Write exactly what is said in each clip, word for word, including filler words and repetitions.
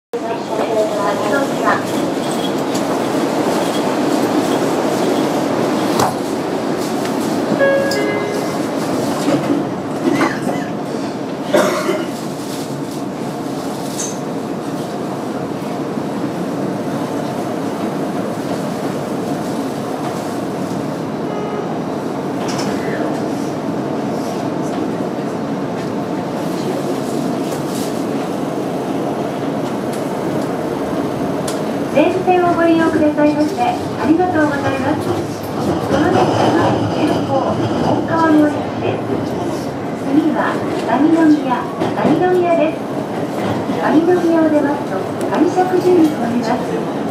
電車線をご利用くださいましてありがとうございます。この電車は急行大川越駅です。次は上宮上宮です。上宮を出ますと上石神に停めます。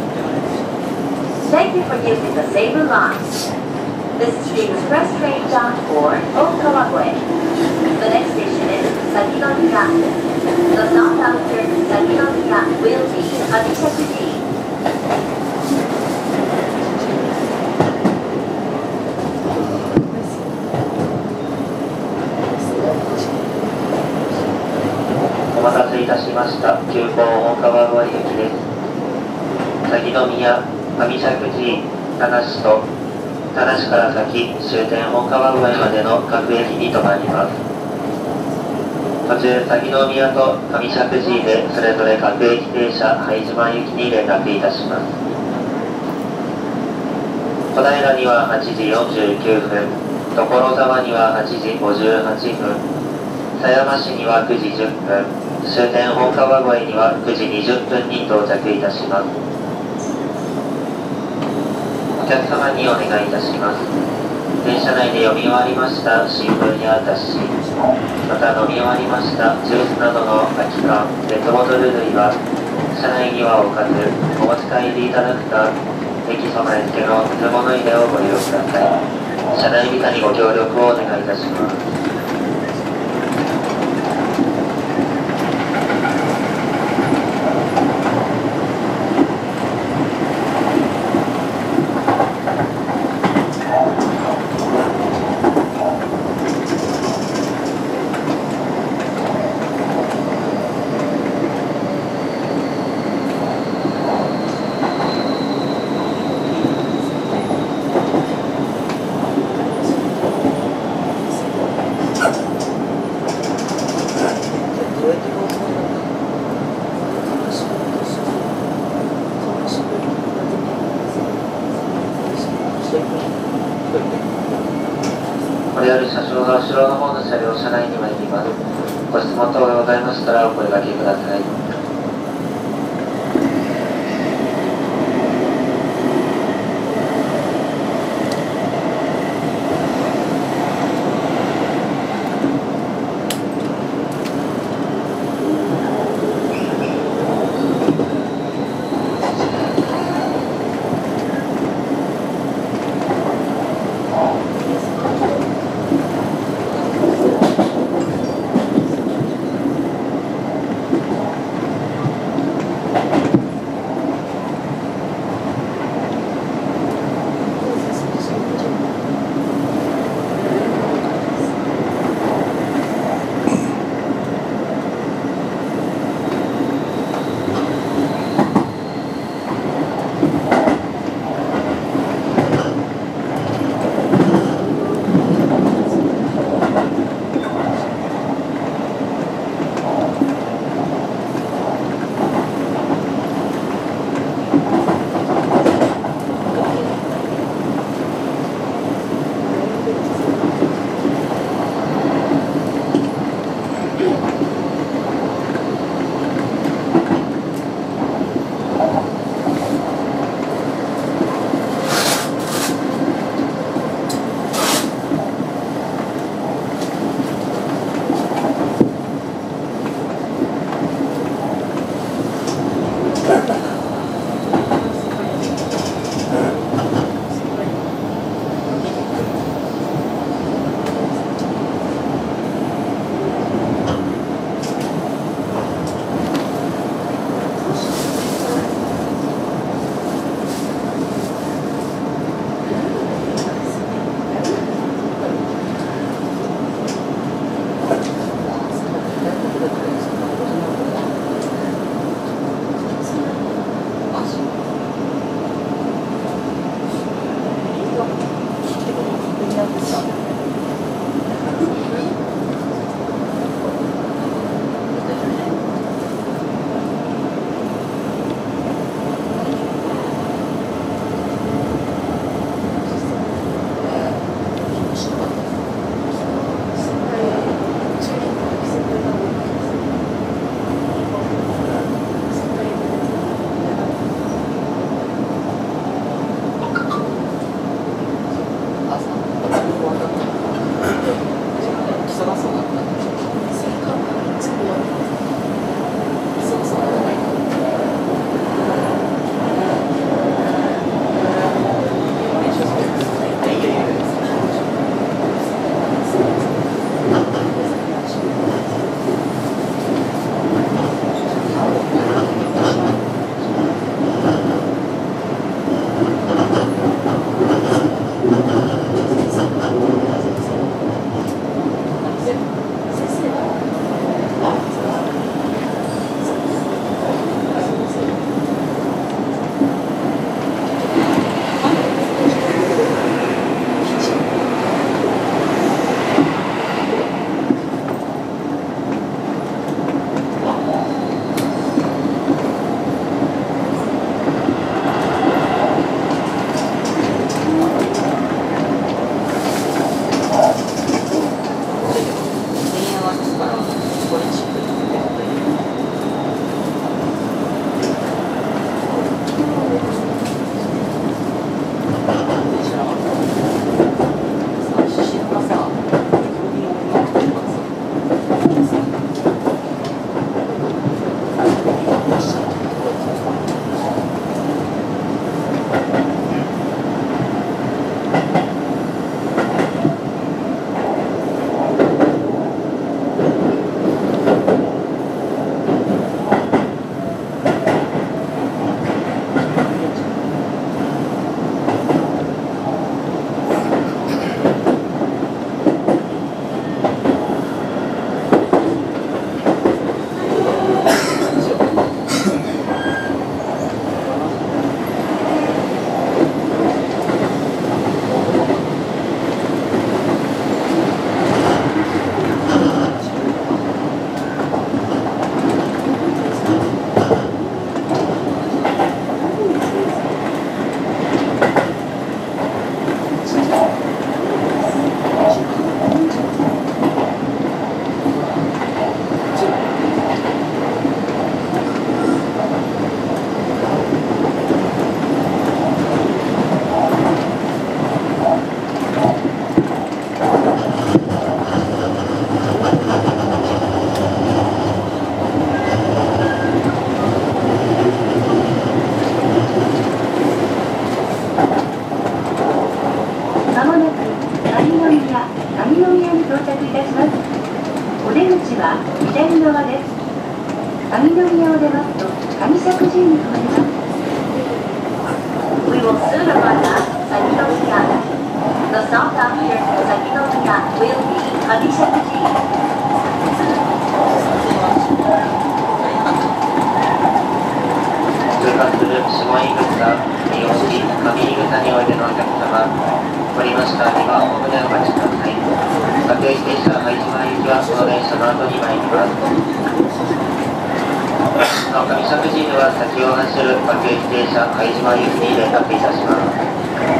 Thank you for using the Sabre line. This is the express train bound for Okawague. The next station is Sakinomiya. The stop after Sakinomiya will be Amishakuji. お待たせいたしました。急行大川越駅です。鷺宮、上石神、田無と田無から先終点大川越までの各駅に停まります。途中鷺宮と上石神でそれぞれ各駅停車拝島行きに連絡いたします。小平にははちじよんじゅうきゅうふん、所沢にははちじごじゅうはっぷん、狭山市にはくじじゅっぷん、終点大川越にはくじにじゅっぷんに到着いたします。お客様にお願いいたします。電車内で読み終わりました新聞や雑誌、また飲み終わりましたジュースなどの空き缶、ペットボトル類は車内には置かずお持ち帰りいただくか、駅備え付けの水物入れをご利用ください。車内美化にご協力をお願いいたします。これより車掌が後ろの方の車両車内に参ります。ご質問等がございましたらお声掛けください。 周に停まります。 We will soon arrive at Saginomiya. The stop after Saginomiya will be Kamishakuji. 通過する下井口、三好、上井口においでのお客様、降りましたにはホームでお待ちください。各駅停車拝島行きはこの電車の後に参ります。なお上石神井では先を走る各駅停車拝島行きに連絡いたします。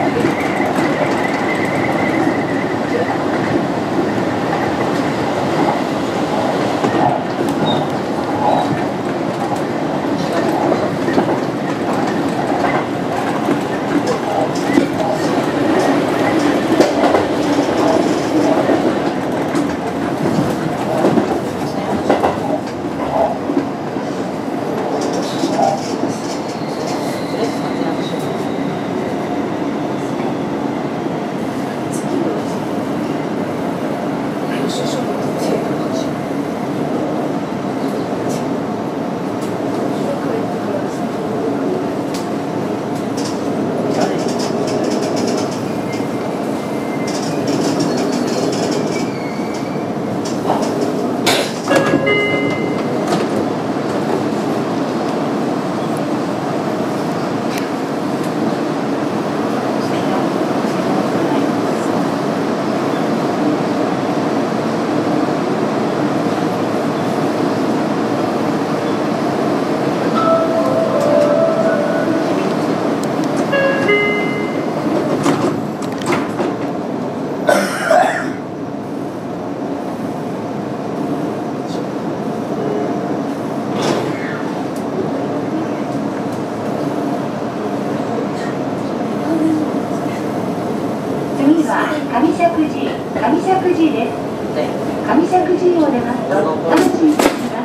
次は上石神井、上石神井です。上石神井を出ますと、直ちに進みます。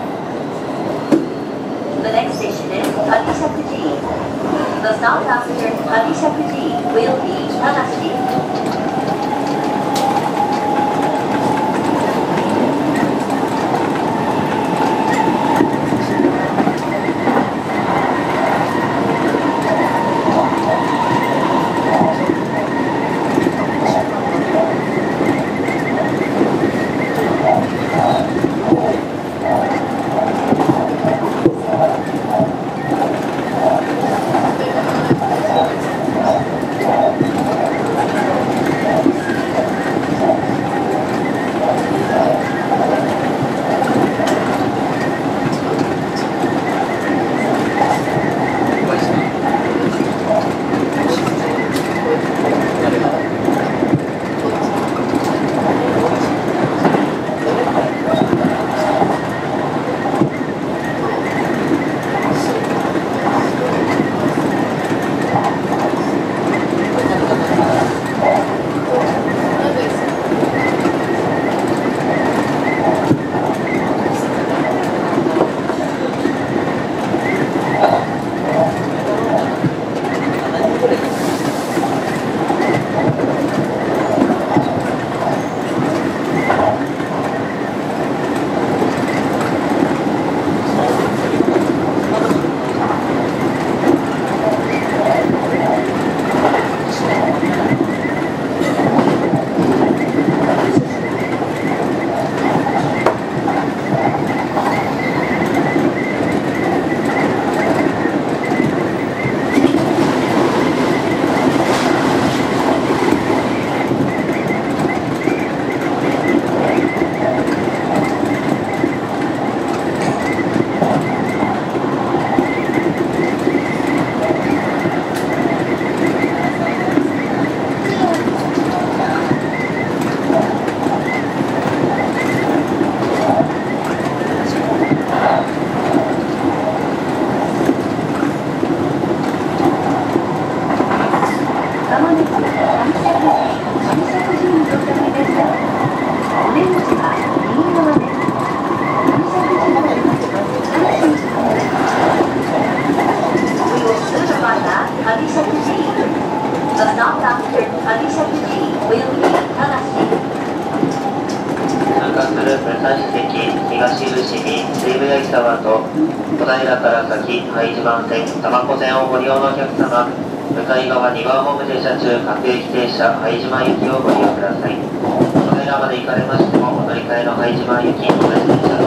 The next station is Kamishakuji. The stop after Kamishakuji will be Tadashi. 上拝島線、多摩湖線をご利用のお客様、向かい側にばんホーム停車中、各駅停車、拝島行きをご利用ください。それらまで行かれましても、お乗り換えの拝島行き、お別電車